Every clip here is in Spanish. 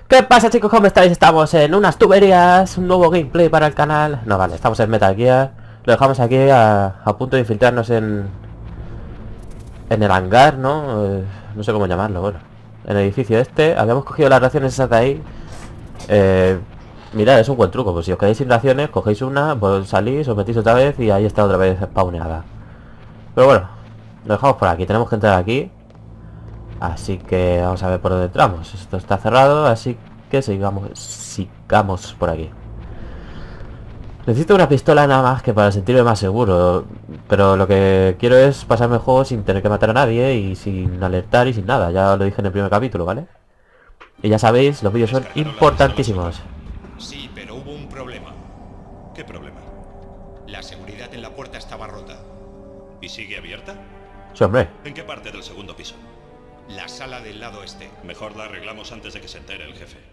¿Qué pasa, chicos? ¿Cómo estáis? Estamos en unas tuberías, un nuevo gameplay para el canal. No, vale, estamos en Metal Gear. Lo dejamos aquí a punto de infiltrarnos en el hangar, ¿no? No sé cómo llamarlo, bueno. En el edificio este. Habíamos cogido las raciones esas de ahí. Mirad, es un buen truco. Pues si os quedáis sin raciones, cogéis una, pues salís, os metís otra vez y ahí está otra vez spawneada. Pero bueno, lo dejamos por aquí. Tenemos que entrar aquí. Así que vamos a ver por dónde entramos. Esto está cerrado, así que sigamos por aquí. Necesito una pistola nada más que para sentirme más seguro. Pero lo que quiero es pasarme el juego sin tener que matar a nadie y sin alertar y sin nada. Ya lo dije en el primer capítulo, ¿vale? Y ya sabéis, los vídeos son importantísimos. Sí, pero hubo un problema. ¿Qué problema? La seguridad en la puerta estaba rota. ¿Y sigue abierta? Sí, hombre. ¿En qué parte del segundo piso? La sala del lado este. Mejor la arreglamos antes de que se entere el jefe.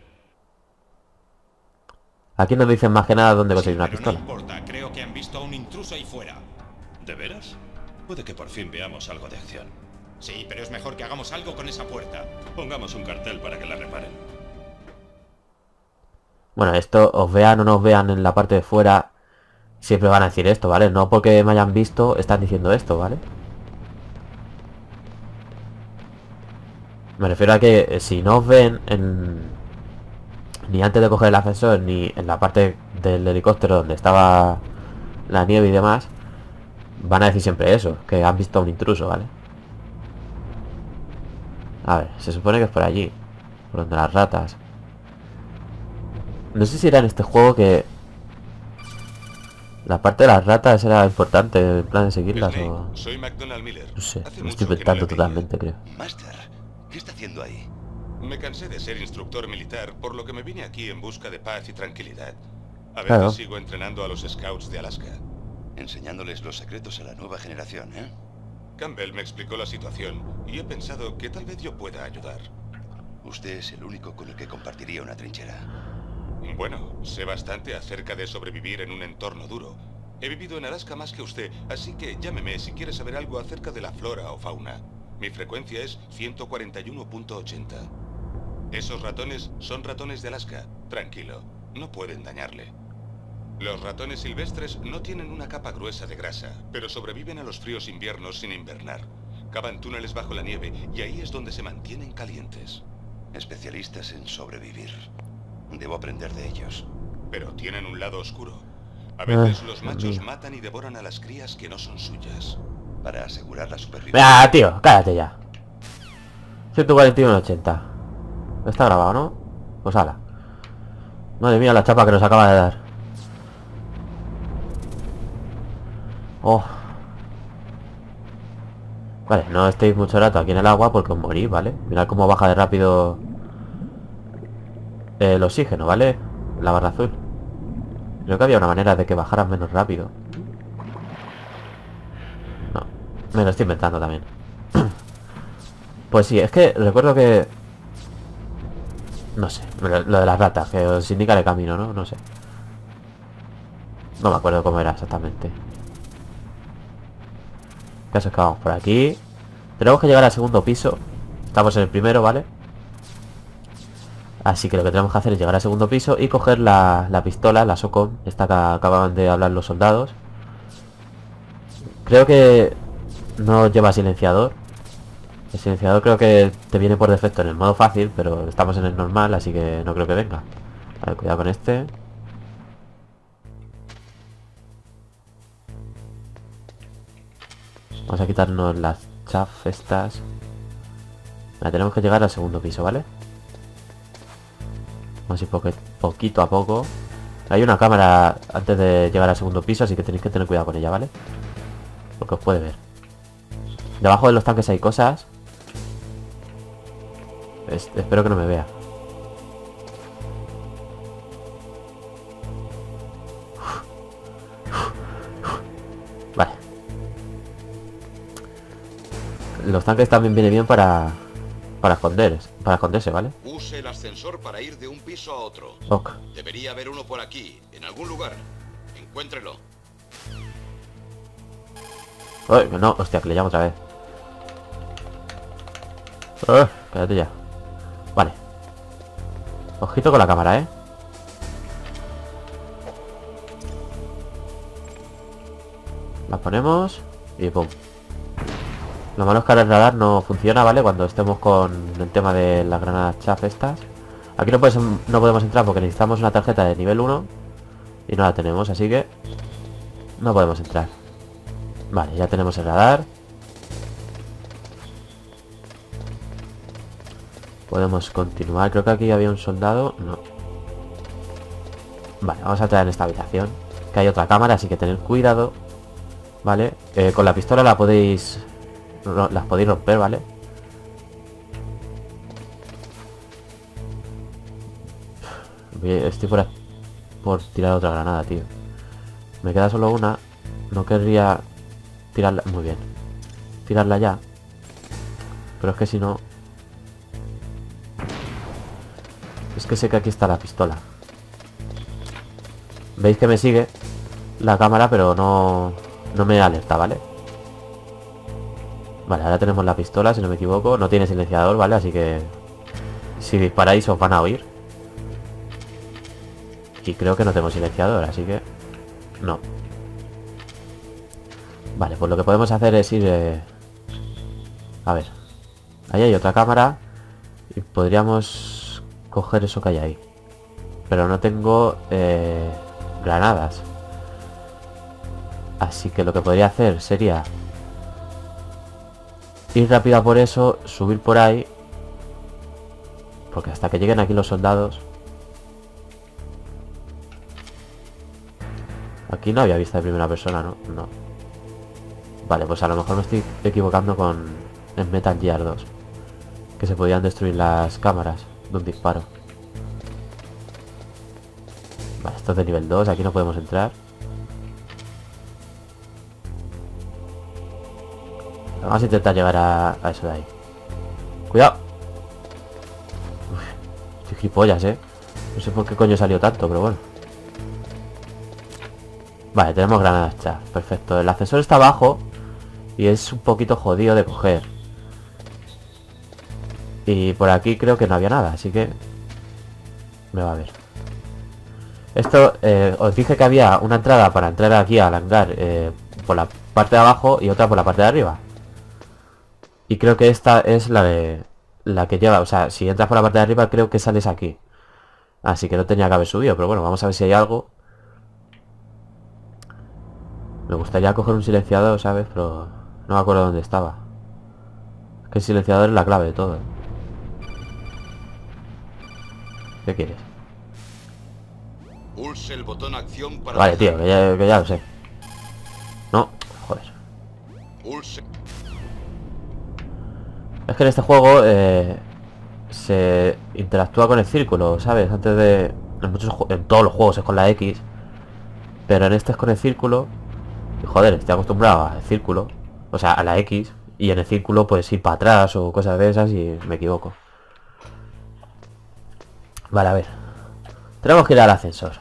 Aquí nos dicen más que nada dónde conseguir una Pero pistola. no importa, creo que han visto a un intruso ahí fuera. ¿De veras? Puede que por fin veamos algo de acción. Sí, pero es mejor que hagamos algo con esa puerta. Pongamos un cartel para que la reparen. Bueno, esto, os vean o no os vean en la parte de fuera, siempre van a decir esto, ¿vale? No porque me hayan visto, están diciendo esto, ¿vale? Me refiero a que si no os ven ni antes de coger el ascensor, ni en la parte del helicóptero donde estaba la nieve y demás, van a decir siempre eso, que han visto a un intruso, ¿vale? A ver, se supone que es por allí, por donde las ratas. No sé si era en este juego que la parte de las ratas era importante, en plan de seguirlas Snake, o... soy McDonald Miller. No sé, Hace me estoy mucho que no inventando le veía. totalmente, creo. Master, ¿qué está haciendo ahí? Me cansé de ser instructor militar, por lo que me vine aquí en busca de paz y tranquilidad. A veces Claro. sigo entrenando a los Scouts de Alaska. Enseñándoles los secretos a la nueva generación, ¿eh? Campbell me explicó la situación y he pensado que tal vez yo pueda ayudar. Usted es el único con el que compartiría una trinchera. Bueno, sé bastante acerca de sobrevivir en un entorno duro. He vivido en Alaska más que usted, así que llámeme si quiere saber algo acerca de la flora o fauna. Mi frecuencia es 141.80. Esos ratones son ratones de Alaska. Tranquilo, no pueden dañarle. Los ratones silvestres no tienen una capa gruesa de grasa, pero sobreviven a los fríos inviernos sin invernar. Cavan túneles bajo la nieve y ahí es donde se mantienen calientes. Especialistas en sobrevivir. Debo aprender de ellos. Pero tienen un lado oscuro. A veces Ah, los machos mía. matan y devoran a las crías que no son suyas. Para asegurar la supervivencia. ¡Ah, tío! Cállate ya. 141.80. Está grabado, ¿no? Pues ala. Madre mía, la chapa que nos acaba de dar. Oh. Vale, no estéis mucho rato aquí en el agua porque os morís, ¿vale? Mirad cómo baja de rápido el oxígeno, ¿vale? La barra azul. Creo que había una manera de que bajaran menos rápido. No, me lo estoy inventando también. Pues sí, es que recuerdo que... No sé, lo de las ratas, que os indica el camino, ¿no? No sé. No me acuerdo cómo era exactamente. Caso es que vamos por aquí. Tenemos que llegar al segundo piso. Estamos en el primero, ¿vale? Así que lo que tenemos que hacer es llegar al segundo piso y coger la pistola, la SOCOM, esta que acaban de hablar los soldados. Creo que no lleva silenciador. El silenciador creo que te viene por defecto en el modo fácil, pero estamos en el normal, así que no creo que venga. Vale, cuidado con este. Vamos a quitarnos las chaf estas. Vale, tenemos que llegar al segundo piso, ¿vale? Vamos a ir poquito a poco. Hay una cámara antes de llegar al segundo piso, así que tenéis que tener cuidado con ella, ¿vale? Porque os puede ver. Debajo de los tanques hay cosas. Espero que no me vea. Vale. Los tanques también vienen bien para esconderse, ¿vale? Use el ascensor para ir de un piso a otro. Ok. Debería haber uno por aquí, en algún lugar. Encuéntrelo. Uy, no, hostia, que le llamo otra vez. Cállate ya. Vale. Ojito con la cámara, ¿eh? La ponemos y pum. Lo malo es que ahora el radar no funciona, ¿vale? Cuando estemos con el tema de las granadas chaff estas. Aquí no podemos entrar porque necesitamos una tarjeta de nivel 1 y no la tenemos, así que no podemos entrar. Vale, ya tenemos el radar. Podemos continuar. Creo que aquí había un soldado. No. Vale, vamos a entrar en esta habitación, que hay otra cámara, así que tened cuidado. Vale, con la pistola las podéis romper, ¿vale? Estoy por tirar otra granada, tío. Me queda solo una. No querría tirarla. Muy bien. Tirarla ya. Pero es que si no... Es que sé que aquí está la pistola. Veis que me sigue la cámara, pero no me alerta, ¿vale? Vale, ahora tenemos la pistola, si no me equivoco. No tiene silenciador, ¿vale? Así que si disparáis os van a oír. Y creo que no tengo silenciador, así que... No. Vale, pues lo que podemos hacer es ir... A ver. Ahí hay otra cámara. Y podríamos coger eso que hay ahí. Pero no tengo granadas. Así que lo que podría hacer sería ir rápido a por eso, subir por ahí. Porque hasta que lleguen aquí los soldados... Aquí no había vista de primera persona, ¿no? No. Vale, pues a lo mejor me estoy equivocando con el Metal Gear 2. Que se podían destruir las cámaras de un disparo. Vale, esto es de nivel 2, aquí no podemos entrar. Vamos a intentar llegar a eso de ahí. ¡Cuidado! Uf, estoy gilipollas, ¿eh? No sé por qué coño salió tanto, pero bueno. Vale, tenemos granadas chaff. Perfecto. El ascensor está abajo y es un poquito jodido de coger. Y por aquí creo que no había nada, así que me va a ver. Esto, os dije que había una entrada para entrar aquí al hangar por la parte de abajo y otra por la parte de arriba. Y creo que esta es la que lleva, o sea, si entras por la parte de arriba creo que sales aquí. Así que no tenía que haber subido, pero bueno, vamos a ver si hay algo. Me gustaría coger un silenciador, ¿sabes? Pero no me acuerdo dónde estaba. Es que el silenciador es la clave de todo. ¿Qué quieres? Pulse el botón acción para... Vale, tío, que ya lo sé. No, joder. Pulse... Es que en este juego se interactúa con el círculo, ¿sabes? Antes de... En todos los juegos es con la X. Pero en este es con el círculo. Y joder, estoy acostumbrado al círculo. O sea, a la X. Y en el círculo pues ir para atrás o cosas de esas y me equivoco. Vale, a ver. Tenemos que ir al ascensor.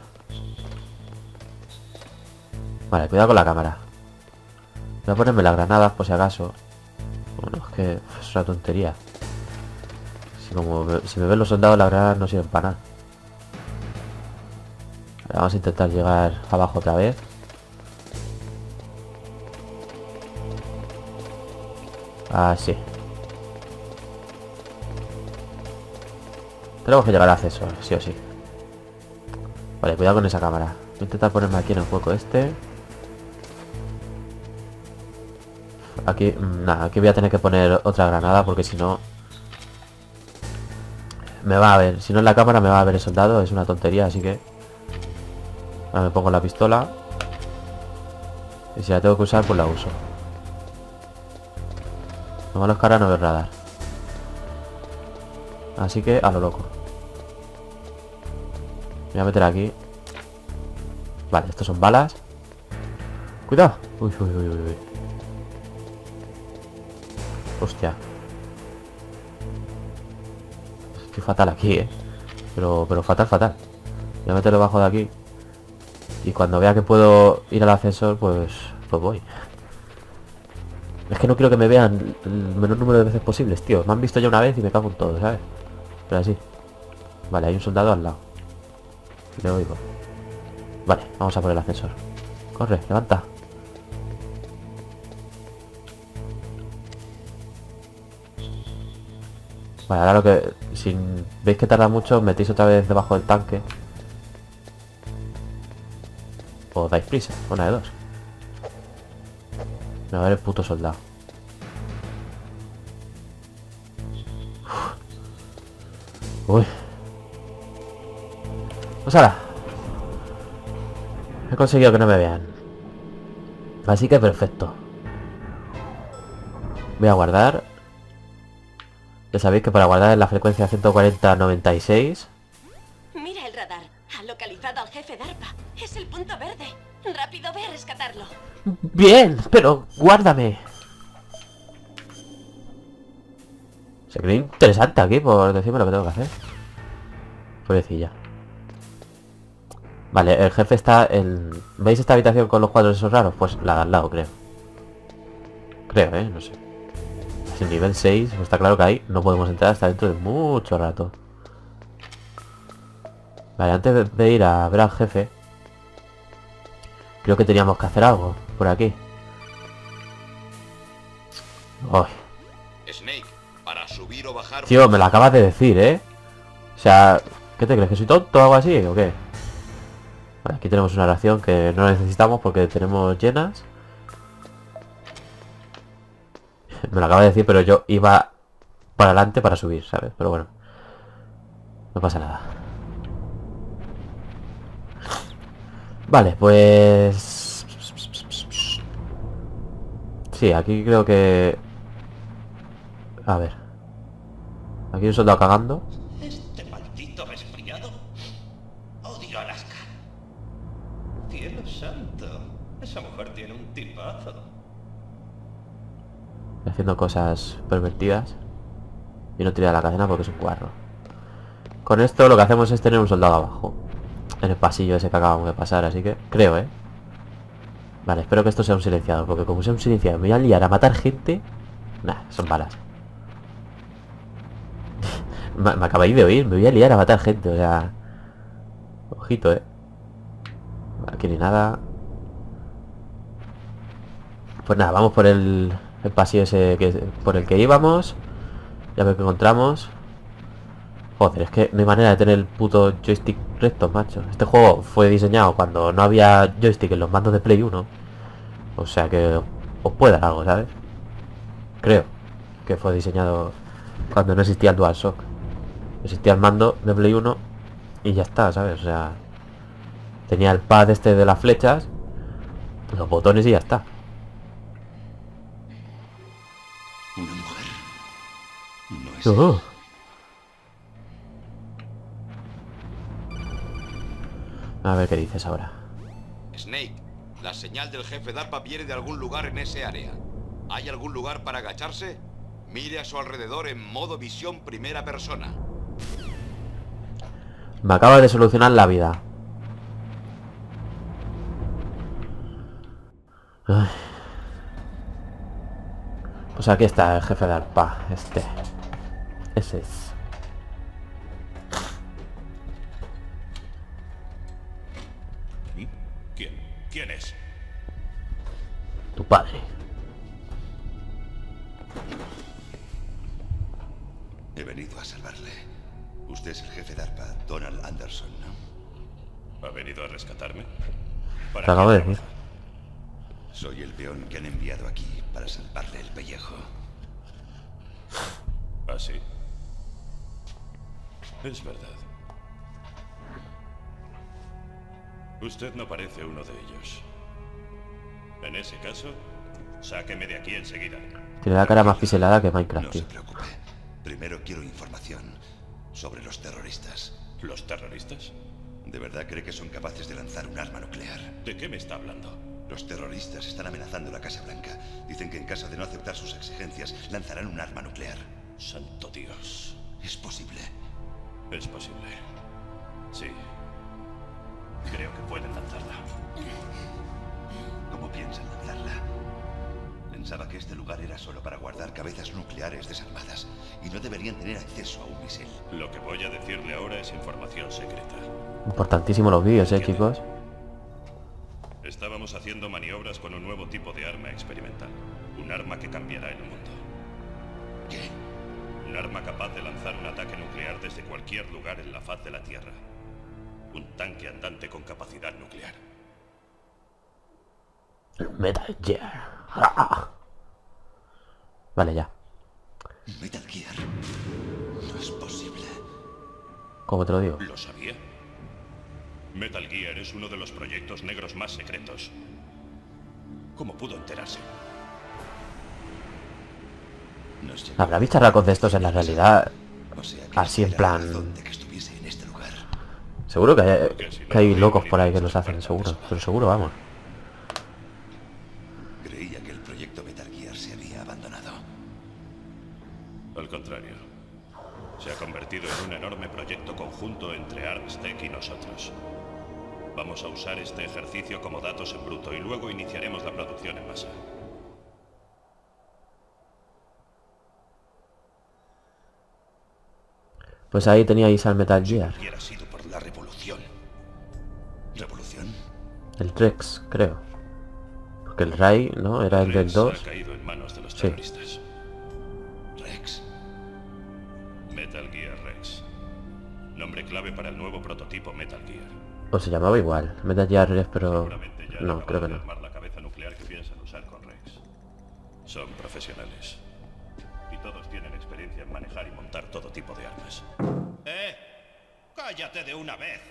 Vale, cuidado con la cámara. Voy a ponerme las granadas por si acaso. Bueno, es que es una tontería. Si me ven los soldados, las granadas no sirven para nada. Vale, vamos a intentar llegar abajo otra vez. Así. Tenemos que llegar al ascensor, sí o sí. Vale, cuidado con esa cámara. Voy a intentar ponerme aquí en el hueco este. Aquí, nada, aquí voy a tener que poner otra granada porque si no... Me va a ver, si no en la cámara me va a ver el soldado, es una tontería, así que... Ahora me pongo la pistola. Y si la tengo que usar, pues la uso. Lo malo es que ahora no veo radar. Así que a lo loco. Me voy a meter aquí. Vale, estos son balas. Cuidado. Uy, uy, uy, uy. Hostia. Estoy fatal aquí, Pero fatal, fatal. Voy a meterlo debajo de aquí. Y cuando vea que puedo ir al ascensor, pues voy. Es que no quiero que me vean el menor número de veces posibles, tío. Me han visto ya una vez y me cago en todo, ¿sabes? Pero así. Vale, hay un soldado al lado. Le oigo. Vale, vamos a por el ascensor. Corre, levanta. Vale, ahora lo que... Si veis que tarda mucho, metéis otra vez debajo del tanque. O dais prisa, una de dos. A ver el puto soldado. Uy. Pues ahora. He conseguido que no me vean. Así que perfecto. Voy a guardar. Ya sabéis que para guardar en la frecuencia 140-96. Mira el radar. Ha localizado al jefe DARPA. Es el punto verde. Rápido, ve a rescatarlo. Bien, pero guárdame. Se cree interesante aquí por decirme lo que tengo que hacer. Pobrecilla. Vale, el jefe está en... ¿Veis esta habitación con los cuadros esos raros? Pues la de al lado, creo. Creo, no sé. Es el nivel 6, pues está claro que ahí no podemos entrar hasta dentro de mucho rato. Vale, antes de ir a ver al jefe, creo que teníamos que hacer algo por aquí. Uy. Snake, para subir o bajar... Tío, me lo acabas de decir, ¿eh? O sea, ¿qué te crees? ¿Que soy tonto o algo así o qué? Vale, aquí tenemos una ración que no necesitamos porque tenemos llenas. Me lo acaba de decir, pero yo iba para adelante para subir, ¿sabes? Pero bueno, no pasa nada. Vale, pues... Sí, aquí creo que... A ver. Aquí hay un soldado cagando. Este maldito resfriado. Odio Alaska. Cielo santo. Esa mujer tiene un tipazo. Haciendo cosas pervertidas. Y no tira la cadena porque es un cuarro. Con esto lo que hacemos es tener un soldado abajo. En el pasillo ese que acabamos de pasar, así que... Creo, ¿eh? Vale, espero que esto sea un silenciado. Porque como sea un silenciado me voy a liar a matar gente. Nah, son balas. Me acabáis de oír. Me voy a liar a matar gente, o sea... Ojito, ¿eh? Aquí ni nada. Pues nada, vamos por el pasillo ese por el que íbamos. Ya ver qué encontramos. Joder, es que no hay manera de tener el puto joystick recto, macho. Este juego fue diseñado cuando no había joystick en los mandos de Play 1. O sea que os puede dar algo, ¿sabes? Creo que fue diseñado cuando no existía el DualShock. Existía el mando de Play 1 y ya está, ¿sabes? O sea, tenía el pad este de las flechas, los botones y ya está. Una mujer. No es Uh. A ver qué dices ahora. Snake, la señal del jefe DARPA viene de algún lugar en ese área. ¿Hay algún lugar para agacharse? Mire a su alrededor en modo visión primera persona. Me acaba de solucionar la vida. Ay. Pues aquí está el jefe de ARPA. Ese es. ¿Quién es? Tu padre. He venido a salvarle. Usted es el jefe de ARPA, Donald Anderson, ¿no? ¿Ha venido a rescatarme? Te acabo de decir. Soy el peón que han enviado aquí para salvarle el pellejo. ¿Ah, sí? Es verdad. Usted no parece uno de ellos. En ese caso, sáqueme de aquí enseguida. Tiene la cara más piselada que Minecraft, No tío. se preocupe. Primero quiero información sobre los terroristas. ¿Los terroristas? ¿De verdad cree que son capaces de lanzar un arma nuclear? ¿De qué me está hablando? Los terroristas están amenazando la Casa Blanca. Dicen que en caso de no aceptar sus exigencias, lanzarán un arma nuclear. Santo Dios. ¿Es posible? Es posible. Sí. Creo que pueden lanzarla. ¿Cómo piensan lanzarla? Pensaba que este lugar era solo para guardar cabezas nucleares desarmadas y no deberían tener acceso a un misil. Lo que voy a decirle ahora es información secreta. Importantísimo los vídeos, chicos. Estábamos haciendo maniobras con un nuevo tipo de arma experimental. Un arma que cambiará el mundo. ¿Qué? Un arma capaz de lanzar un ataque nuclear desde cualquier lugar en la faz de la Tierra. Un tanque andante con capacidad nuclear. Metal Gear. ¡Ah! Vale, ya. Metal Gear. No es posible. ¿Cómo te lo digo? ¿Lo sabía? Metal Gear es uno de los proyectos negros más secretos. ¿Cómo pudo enterarse? Nos llegó ¿Habrá bicharracos de estos en la realidad? O sea, que Así en era la plan... razón de que estuviese en este lugar. Seguro que hay locos por ahí que los hacen, seguro. Pero seguro, vamos. Creía que el proyecto Metal Gear se había abandonado. Al contrario. Se ha convertido en un enorme proyecto conjunto entre ArmsTech y nosotros. Vamos a usar este ejercicio como datos en bruto y luego iniciaremos la producción en masa. Pues ahí teníais al Metal Gear. Hubiera sido por la revolución. ¿Revolución? El Rex, creo. Porque el Ray, ¿no? Era el del Rex 2. ha caído en manos de los Sí. terroristas. Rex. Metal Gear Rex. Nombre clave para el nuevo prototipo Metal Gear. O se llamaba igual. Metal Gear Rex, pero... Seguramente ya han No, acabado creo que de no. armar la cabeza nuclear que piensan usar con Rex. Son profesionales. Y todos tienen experiencia en manejar y montar todo tipo de armas. ¡Cállate de una vez!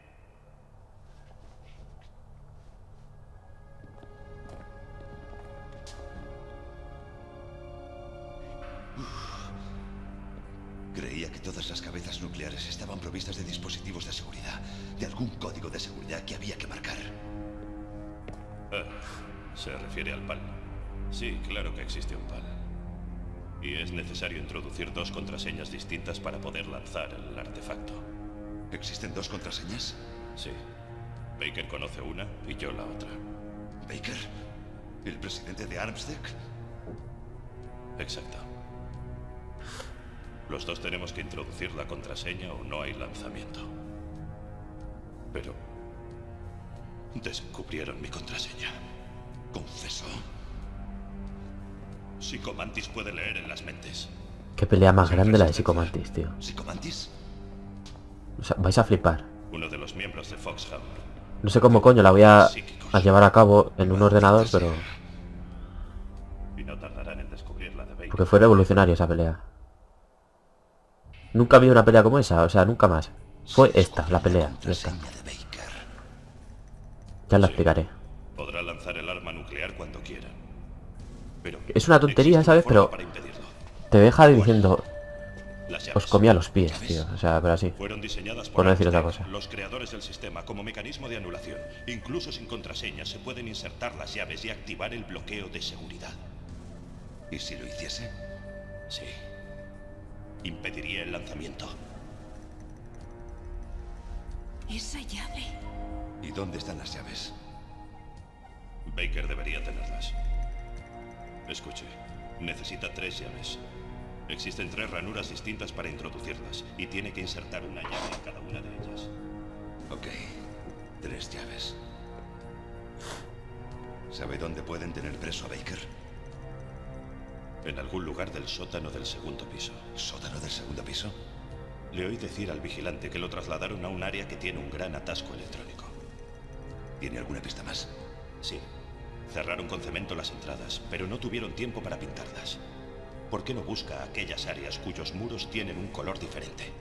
Creía que todas las cabezas nucleares estaban provistas de dispositivos de seguridad, de algún código de seguridad que había que marcar. Se refiere al PAL. Sí, claro que existe un PAL. Y es necesario introducir 2 contraseñas distintas para poder lanzar el artefacto. ¿Existen 2 contraseñas? Sí. Baker conoce una y yo la otra. ¿Baker? ¿El presidente de ArmsTech? Exacto. Los 2 tenemos que introducir la contraseña o no hay lanzamiento. Pero... descubrieron mi contraseña. ¿Confesó? Psychomantis puede leer en las mentes. Qué pelea más grande la de Psychomantis, tío. ¿Psychomantis? O sea, vais a flipar. Uno de los miembros de Foxhound. No sé cómo coño la voy a llevar a cabo en un ordenador, pero... Y no tardarán en descubrir la de Baker. Porque fue revolucionario esa pelea. Nunca vi una pelea como esa, o sea, nunca más. Fue esta, la pelea. Esta. Contraseña de Baker. Ya la explicaré. Podrá lanzar el arma nuclear cuando quiera. Pero Es una tontería, existe ¿sabes? forma Pero para impedirlo. te deja diciendo... Las llaves Os comía los pies, tío. O sea, pero así. fueron diseñadas Por no decir otra ArmsTech, cosa. los creadores del sistema, como mecanismo de anulación. Incluso sin contraseña se pueden insertar las llaves y activar el bloqueo de seguridad. ¿Y si lo hiciese? Sí. Impediría el lanzamiento. Esa llave. ¿Y dónde están las llaves? Baker debería tenerlas. Escuche, necesita 3 llaves. Existen 3 ranuras distintas para introducirlas y tiene que insertar una llave en cada una de ellas. Ok. 3 llaves. ¿Sabe dónde pueden tener preso a Baker? En algún lugar del sótano del 2º piso. ¿Sótano del 2º piso? Le oí decir al vigilante que lo trasladaron a un área que tiene un gran atasco electrónico. ¿Tiene alguna pista más? Sí. Cerraron con cemento las entradas, pero no tuvieron tiempo para pintarlas. ¿Por qué no busca aquellas áreas cuyos muros tienen un color diferente?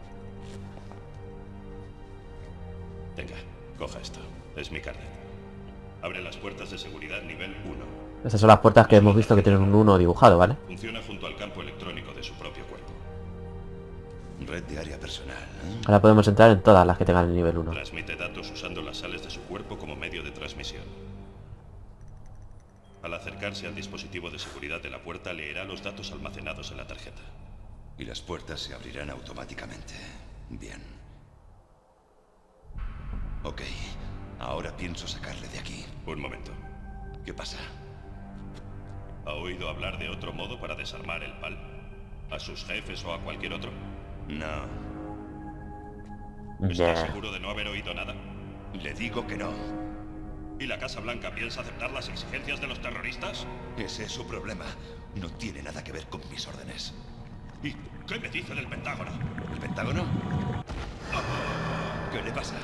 Venga, coja esto. Es mi carnet. Abre las puertas de seguridad nivel 1. Estas son las puertas que hemos visto que tienen un 1 dibujado, ¿vale? Funciona junto al campo electrónico de su propio cuerpo. Red de área personal, ¿eh? Ahora podemos entrar en todas las que tengan el nivel 1. Transmite datos usando las sales de su cuerpo como medio de transmisión. Al acercarse al dispositivo de seguridad de la puerta, leerá los datos almacenados en la tarjeta. Y las puertas se abrirán automáticamente. Bien. Ok. Ahora pienso sacarle de aquí. Un momento. ¿Qué pasa? ¿Ha oído hablar de otro modo para desarmar el PAL? ¿A sus jefes o a cualquier otro? No. ¿Está Yeah. seguro de no haber oído nada? Le digo que no. ¿Y la Casa Blanca piensa aceptar las exigencias de los terroristas? Ese es su problema. No tiene nada que ver con mis órdenes. ¿Y qué me dice del Pentágono? ¿El Pentágono? ¿Qué le pasa?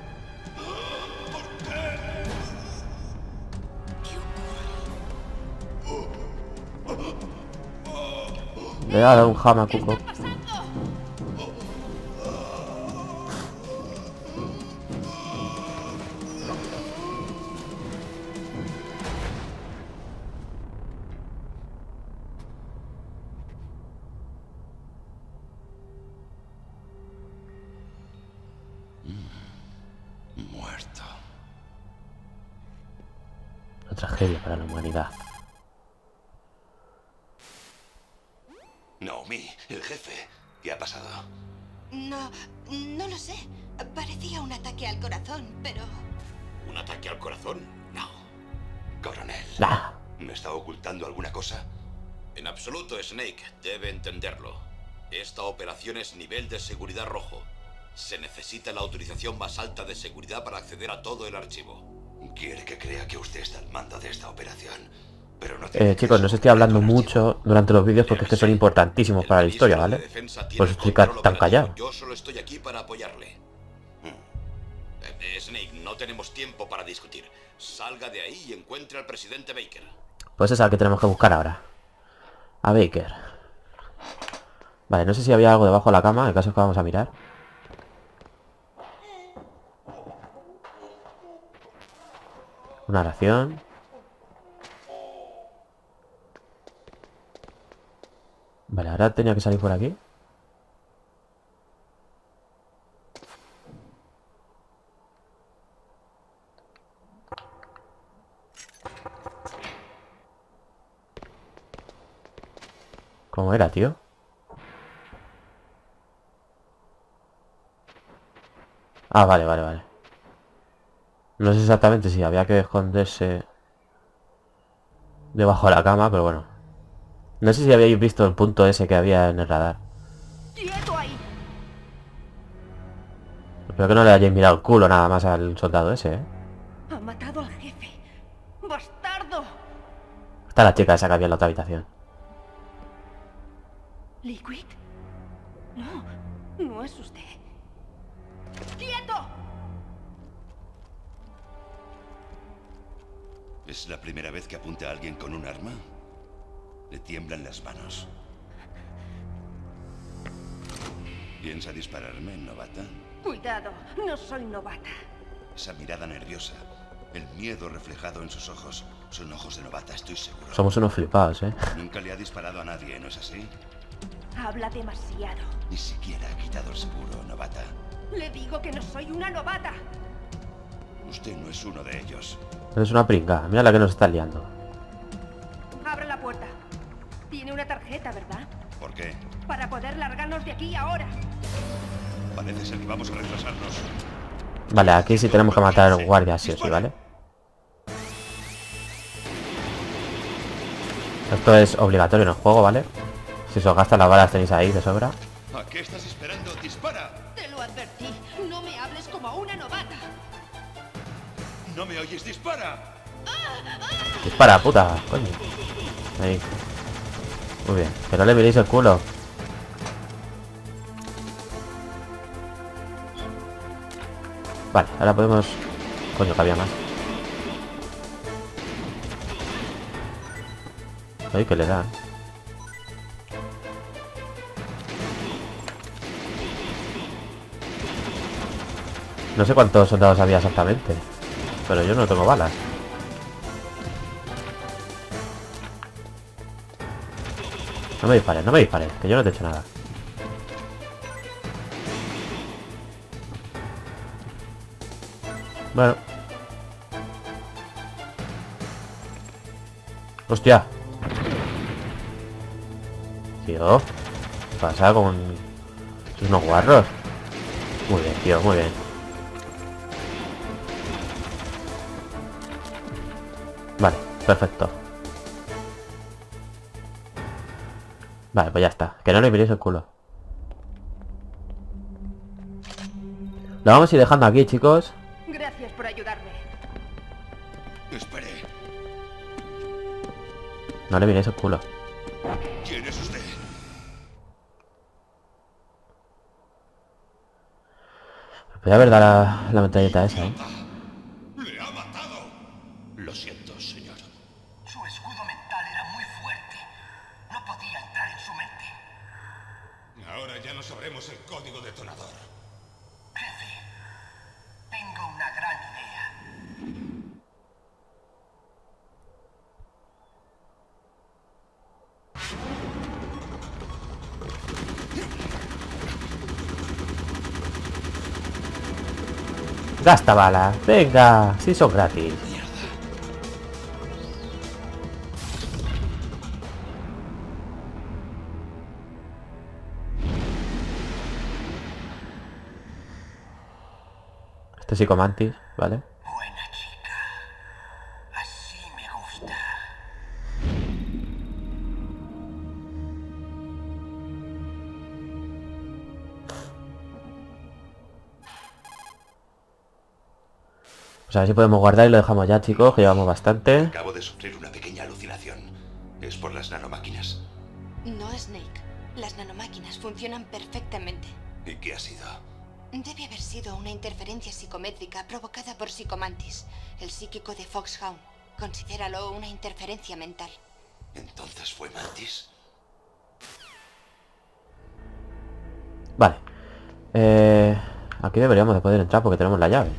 Le ha dado un jamacuco. Muerto. Una tragedia para la humanidad. Naomi, el jefe. ¿Qué ha pasado? No lo sé. Parecía un ataque al corazón, pero... ¿Un ataque al corazón? No. Coronel. Nah. ¿Me está ocultando alguna cosa? En absoluto, Snake. Debe entenderlo. Esta operación es nivel de seguridad rojo. Se necesita la autorización más alta de seguridad para acceder a todo el archivo. Quiere que crea que usted está al mando de esta operación. Pero no tiene Chicos, no os estoy hablando mucho durante los vídeos porque es que son importantísimos para la historia, ¿vale? Por eso estoy tan callado. Yo solo estoy aquí para apoyarle. Snake, no tenemos tiempo para discutir. Salga de ahí y encuentre al presidente Baker. Pues es al que tenemos que buscar ahora. A Baker. Vale, no sé si había algo debajo de la cama. El caso es que vamos a mirar. Una ración. Vale, ahora tenía que salir por aquí. ¿Cómo era, tío? Ah, vale. No sé exactamente si había que esconderse debajo de la cama, pero bueno. No sé si habíais visto el punto ese que había en el radar. ¡Quieto ahí! Espero que no le hayáis mirado el culo nada más al soldado ese, ¿eh? Ha matado al jefe. ¡Bastardo! Está la chica esa que había en la otra habitación. ¿Liquid? No es usted. ¡Quieto! ¿Es la primera vez que apunta a alguien con un arma? Le tiemblan las manos. ¿Piensa dispararme, novata? Cuidado, no soy novata. Esa mirada nerviosa, el miedo reflejado en sus ojos, son ojos de novata, estoy seguro. Somos unos flipados, ¿eh? Nunca le ha disparado a nadie, ¿no es así? Habla demasiado. Ni siquiera ha quitado el seguro, novata. Le digo que no soy una novata. Usted no es uno de ellos. Es una pringa. Mira la que nos está liando. Abre la puerta. Tiene una tarjeta, ¿verdad? ¿Por qué? Para poder largarnos de aquí ahora. Parece ser que vamos a retrasarnos. Vale, aquí sí tenemos que matar al guardia, sí o sí, ¿vale? Esto es obligatorio en el juego, ¿vale? Si se os gastan las balas tenéis ahí de sobra. ¿A qué estás esperando? ¡Dispara! Te lo advertí. No me hables como a una novata. ¿No me oyes? ¡Dispara! Dispara, puta, coño. Ahí. Muy bien, que no le miréis el culo. Vale, ahora podemos... Coño, que había más. Ay, que le da. No sé cuántos soldados había exactamente, pero yo no tengo balas. No me dispares, que yo no te he hecho nada. Bueno. Hostia. Tío, ¿qué pasa con unos guarros? Muy bien, tío, muy bien. Vale, perfecto. Vale, pues ya está. Que no le miréis el culo. Lo vamos a ir dejando aquí, chicos. Gracias por ayudarme. Espere. No le miréis el culo. ¿Quién es usted? Voy a ver la metralleta esa, ¿eh? ¡Le ha matado! Lo siento, señor. Su escudo mental era muy fuerte. No podía entrar en su mente. Ahora ya no sabremos el código detonador. Jefe, tengo una gran idea. Gasta balas. Venga, si son gratis. Este es Psicomantis, ¿vale? Buena chica. Así me gusta. Pues a ver si podemos guardar y lo dejamos ya, chicos, que llevamos bastante. Acabo de sufrir una pequeña alucinación. Es por las nanomáquinas. No, Snake. Las nanomáquinas funcionan perfectamente. ¿Y qué ha sido? Debe haber sido una interferencia psicométrica provocada por Psicomantis, el psíquico de Foxhound. Considéralo una interferencia mental. ¿Entonces fue Mantis? Vale. Aquí deberíamos de poder entrar porque tenemos la llave.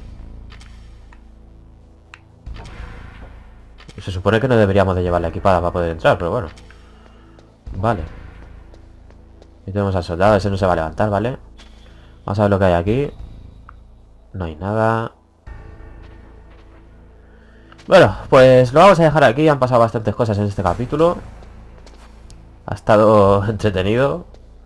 Se supone que no deberíamos de llevarla equipada para poder entrar, pero bueno. Vale. Y tenemos al soldado, ese no se va a levantar, ¿vale? Vamos a ver lo que hay aquí. No hay nada. Bueno, pues lo vamos a dejar aquí. Han pasado bastantes cosas en este capítulo. Ha estado entretenido.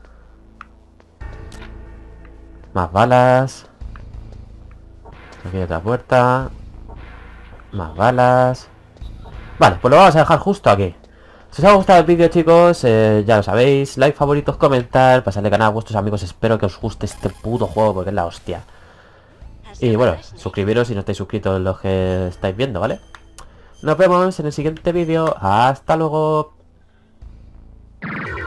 Más balas. Aquí hay otra puerta. Más balas. Vale, pues lo vamos a dejar justo aquí. Si os ha gustado el vídeo, chicos, ya lo sabéis. Like, favoritos, comentar, pasarle canal a vuestros amigos. Espero que os guste este puto juego porque es la hostia. Y bueno, suscribiros si no estáis suscritos los que estáis viendo, ¿vale? Nos vemos en el siguiente vídeo. Hasta luego.